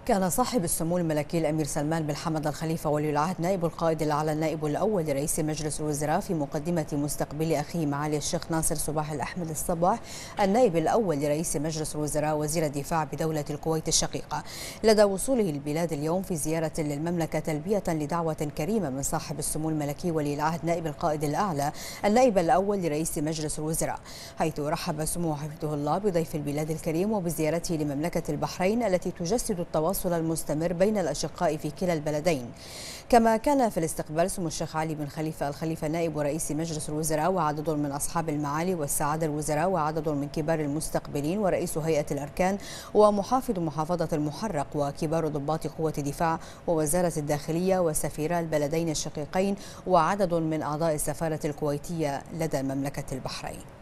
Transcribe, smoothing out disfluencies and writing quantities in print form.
كان صاحب السمو الملكي الأمير سلمان بن حمد الخليفة ولي العهد نائب القائد الأعلى النائب الأول لرئيس مجلس الوزراء في مقدمة مستقبل أخيه معالي الشيخ ناصر صباح الأحمد الصباح النائب الأول لرئيس مجلس الوزراء وزير الدفاع بدولة الكويت الشقيقة لدى وصوله البلاد اليوم في زيارة للمملكة تلبية لدعوة كريمة من صاحب السمو الملكي ولي العهد نائب القائد الأعلى النائب الأول لرئيس مجلس الوزراء، حيث رحب سموه حفظه الله بضيف البلاد الكريم وبزيارته لمملكة البحرين التي تجسد التواصل المستمر بين الأشقاء في كلا البلدين. كما كان في الاستقبال سمو الشيخ علي بن خليفة الخليفة نائب رئيس مجلس الوزراء وعدد من أصحاب المعالي والسعادة الوزراء وعدد من كبار المستقبلين ورئيس هيئة الأركان ومحافظ محافظة المحرق وكبار ضباط قوة الدفاع ووزارة الداخلية وسفيرا البلدين الشقيقين وعدد من أعضاء السفارة الكويتية لدى مملكة البحرين.